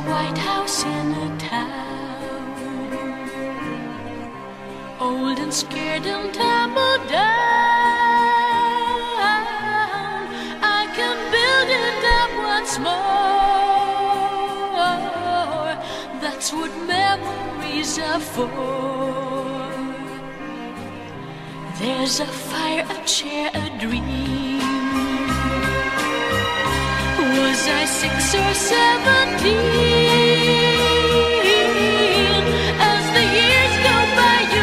White House in a town, old and scared and tumbled down. I can build it up once more. That's what memories are for. There's a fire, a chair, a dream. Was I 6 or 17? As the years go by, you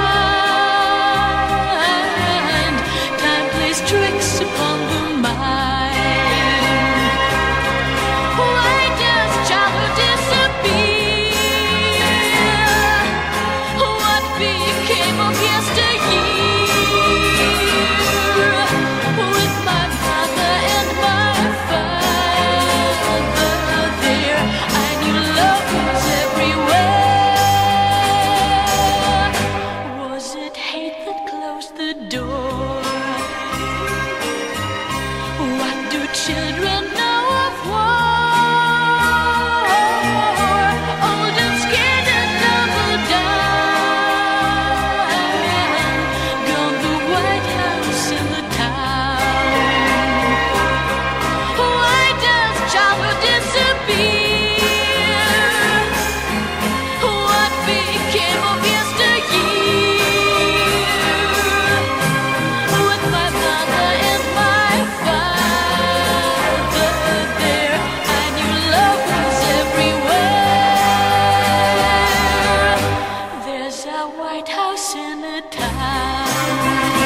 find time plays tricks upon the mind. Why does childhood disappear? What became of yesteryear? With my mother and my father there, I knew love was everywhere. Was it hate that closed the door? What do children know of war? Old and scared and tumbled down, gone the White House in the town. Why does childhood disappear? What became of yesteryear? With my mother and my father there, I knew love was everywhere. There's a White House in a town.